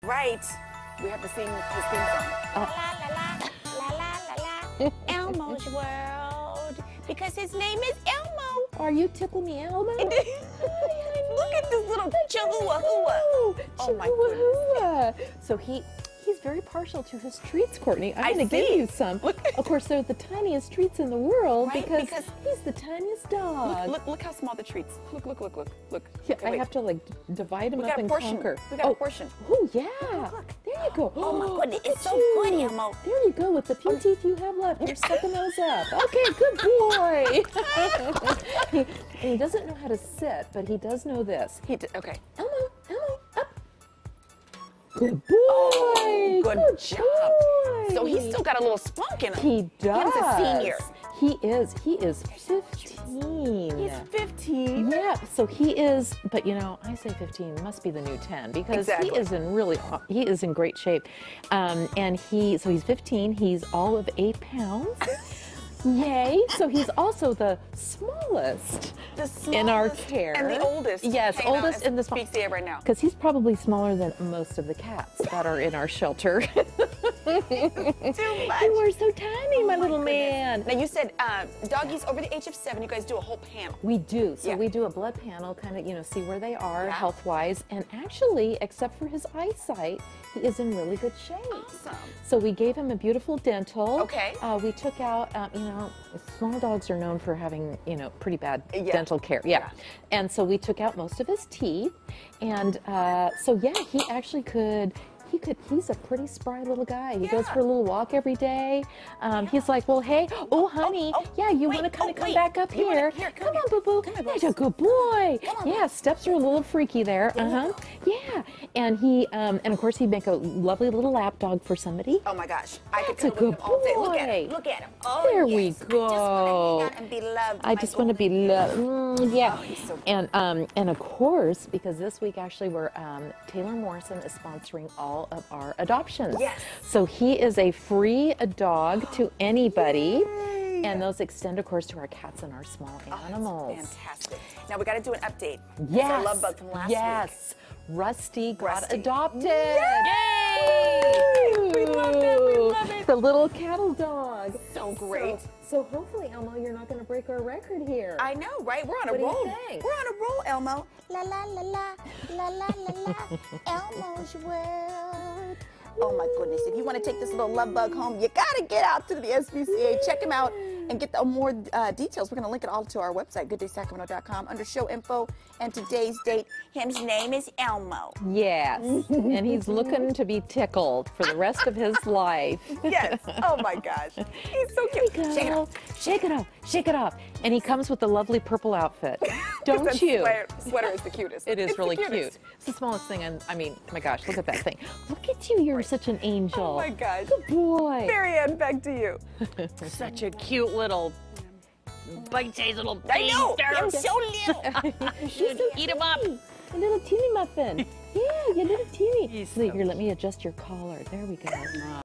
Right. We have to sing his theme song. La la la la la la la. Elmo's world, because his name is Elmo. Are you Tickle Me Elmo? Look at this little chihuahua. Oh my goodness. So he's very partial to his treats, Courtney. I'm going to see. give you some. Of course, they're the tiniest treats in the world, Right? because he's the tiniest dog. Look how small the treats. Look. Yeah, Okay, I wait. have to like divide them We up got a and portion. conquer. We got a portion. Oh yeah. Look. There you go. Oh my goodness, look it's at so good, you. Elmo. There you go, with the few teeth you have left. You're sucking those up. Okay, good boy. he doesn't know how to sit, but he does know this. Okay. Elmo, up. Good boy. Oh, good job. Boy. So he's still got a little spunk in him. He does. He's a senior. He is 15. He's 15. Yeah, so he is, but you know, I say 15 must be the new 10, because Exactly. he is in great shape. And he's 15, he's all of 8 pounds. Yay. So he's also the smallest in our care. And the oldest. Yes, Hang on, oldest in the small. Speak to you right now. Because he's probably smaller than most of the cats that are in our shelter. Too much. You are so tiny, my little goodness. man. Now you said doggies over the age of 7, you guys do a whole panel. We do. So Yeah. we do a blood panel, kind of, you know, see where they are Yeah. health-wise. And actually, except for his eyesight, he is in really good shape. Awesome. So we gave him a beautiful dental. Okay. We took out, you know, small dogs are known for having, you know, pretty bad Yeah. dental care. Yeah. And so we took out most of his teeth. And so, yeah, he actually he's a pretty spry little guy. He goes Yeah. for a little walk every day. He's like, well, hey, honey, yeah, you want to kind of come back up here? Come on, boo-boo. That's a good boy. Yeah, steps are a little freaky there. Yeah. And he, and of course, he'd make a lovely little lap dog for somebody. Oh my gosh. I could That's a cuddle with good him all day. Look at boy. him. Look at him. Oh, There we yes. go. I just want to hang out and be loved. I just want to be loved. Yeah. Oh, he's so cute. And of course, because this week actually we're Taylor Morrison is sponsoring all of our adoptions. Yes. So he is a free dog to anybody. Yay. And those extend, of course, to our cats and our small animals. Fantastic. Now we got to do an update. Yes. It's our love bug from last week. Yes. Rusty got Rusty. adopted. Yay! We love it. We love it. The little cattle dog. So great. So hopefully, Elmo, you're not going to break our record here. I know, right? We're on a What do you roll. think? We're on a roll, Elmo. La la la la la la la la. Elmo's world. Oh my goodness! If you want to take this little love bug home, you gotta get out to the SPCA. Check him out and get the more details. We're gonna link it all to our website, gooddaysacramento.com, under show info and today's date. His name is Elmo. Yes, and he's looking to be tickled for the rest of his life. Yes. Oh my gosh. He's so cute. Shake it off. Shake it off. Shake it off. And he comes with a lovely purple outfit. Don't That you? Sweater is the cutest. It is It's really the cutest. cute. It's the smallest thing. I mean, my gosh, look at that thing. Look at you. You're such an angel. Oh my gosh. Good boy. Marianne, back to you. Such a cute little bite-sized little I know. beaster. I'm so little. You should eat him up. A little teeny muffin. Yeah, you little teeny. He's Wait, so here, let me adjust your collar. There we go.